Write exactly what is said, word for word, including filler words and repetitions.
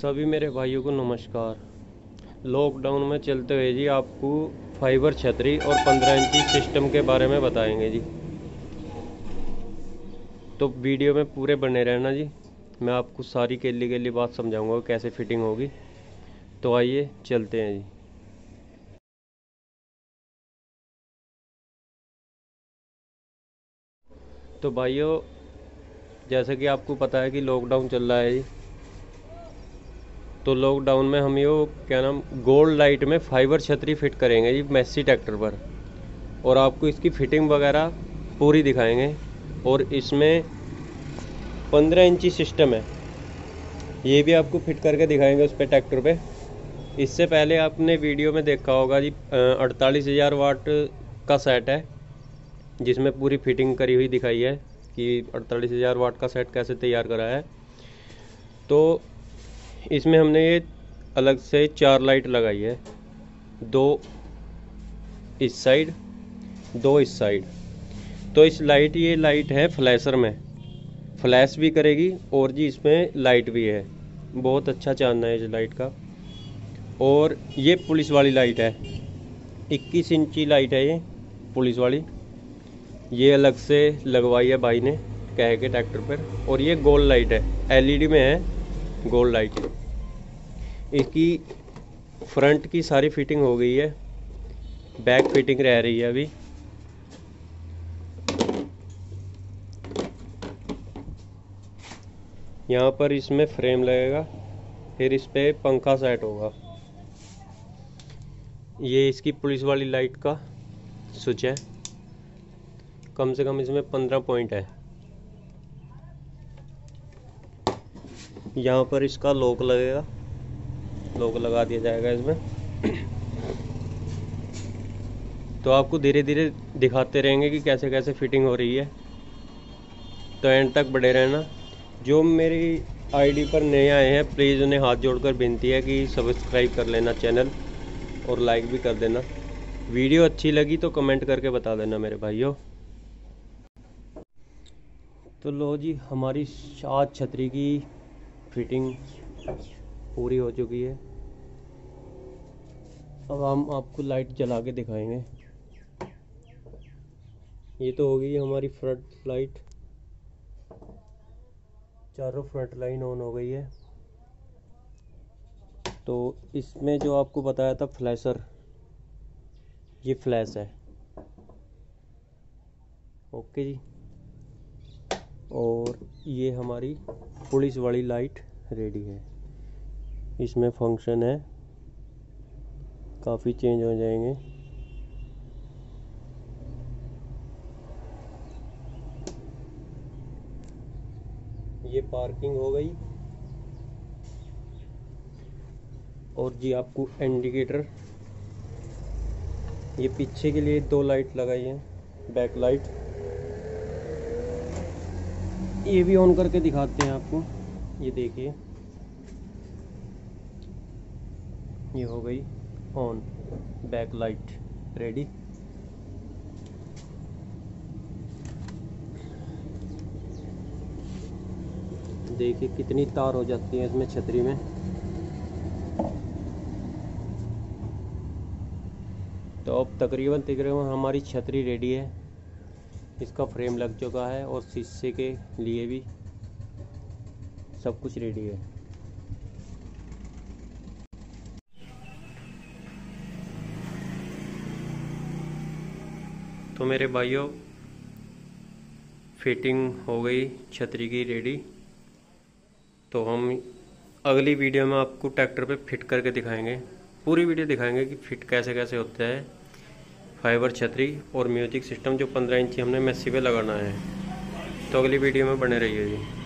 सभी मेरे भाइयों को नमस्कार। लॉकडाउन में चलते हुए जी आपको फाइबर छतरी और पंद्रह इंची सिस्टम के बारे में बताएंगे जी। तो वीडियो में पूरे बने रहना जी। मैं आपको सारी केली केली बात समझाऊंगा कैसे फिटिंग होगी। तो आइए चलते हैं जी। तो भाइयों, जैसा कि आपको पता है कि लॉकडाउन चल रहा है जी। तो लॉकडाउन में हम ये क्या नाम गोल्ड लाइट में फाइबर छतरी फिट करेंगे जी मैसी ट्रैक्टर पर, और आपको इसकी फिटिंग वगैरह पूरी दिखाएंगे। और इसमें पंद्रह इंची सिस्टम है, ये भी आपको फिट करके दिखाएंगे उस पर ट्रैक्टर पे। इससे पहले आपने वीडियो में देखा होगा जी अड़तालीस हज़ार वाट का सेट है, जिसमें पूरी फिटिंग करी हुई दिखाई है कि अड़तालीस हज़ार वाट का सेट कैसे तैयार करा है। तो इसमें हमने ये अलग से चार लाइट लगाई है, दो इस साइड दो इस साइड। तो इस लाइट ये लाइट है फ्लैशर में, फ्लैश भी करेगी और जी इसमें लाइट भी है। बहुत अच्छा चांदना है इस लाइट का। और ये पुलिस वाली लाइट है, इक्कीस इंची लाइट है ये पुलिस वाली। ये अलग से लगवाई है भाई ने कह के ट्रैक्टर पर। और ये गोल्ड लाइट है, एलईडी में है गोल्ड लाइट। इसकी फ्रंट की सारी फिटिंग हो गई है, बैक फिटिंग रह रही है अभी। यहाँ पर इसमें फ्रेम लगेगा, फिर इस पे पंखा सेट होगा। ये इसकी पुलिस वाली लाइट का स्विच है, कम से कम इसमें पंद्रह पॉइंट है। यहाँ पर इसका लॉक लगेगा, लॉक लगा दिया जाएगा इसमें। तो आपको धीरे धीरे दिखाते रहेंगे कि कैसे कैसे फिटिंग हो रही है। तो एंड तक बड़े रहना। जो मेरी आईडी पर नए आए हैं, प्लीज़ उन्हें हाथ जोड़कर विनती है कि सब्सक्राइब कर लेना चैनल, और लाइक भी कर देना। वीडियो अच्छी लगी तो कमेंट करके बता देना मेरे भाइयों। तो लो जी, हमारी सात छतरी की फिटिंग पूरी हो चुकी है। अब हम आपको लाइट जला के दिखाएंगे। ये तो हो गई हमारी फ्रंट लाइट, चारों फ्रंट लाइन ऑन हो गई है। तो इसमें जो आपको बताया था फ्लैशर, ये फ्लैश है। ओके जी। और ये हमारी पुलिस वाली लाइट रेडी है। इसमें फंक्शन है, काफ़ी चेंज हो जाएंगे। ये पार्किंग हो गई। और जी आपको इंडिकेटर, ये पीछे के लिए दो लाइट लगाई है, बैक लाइट। ये भी ऑन करके दिखाते हैं आपको। ये देखिए, ये हो गई ऑन, बैक लाइट रेडी। देखिए कितनी तार हो जाती है इसमें छतरी में। तो अब तकरीबन तकरीबन हमारी छतरी रेडी है। इसका फ्रेम लग चुका है और शीशे के लिए भी सब कुछ रेडी है। तो मेरे भाइयों, फिटिंग हो गई छतरी की रेडी। तो हम अगली वीडियो में आपको ट्रैक्टर पे फिट करके दिखाएंगे, पूरी वीडियो दिखाएंगे कि फिट कैसे कैसे होता है फाइबर छतरी और म्यूजिक सिस्टम जो पंद्रह इंची हमने मेसी पे लगाना है। तो अगली वीडियो में बने रहिए जी।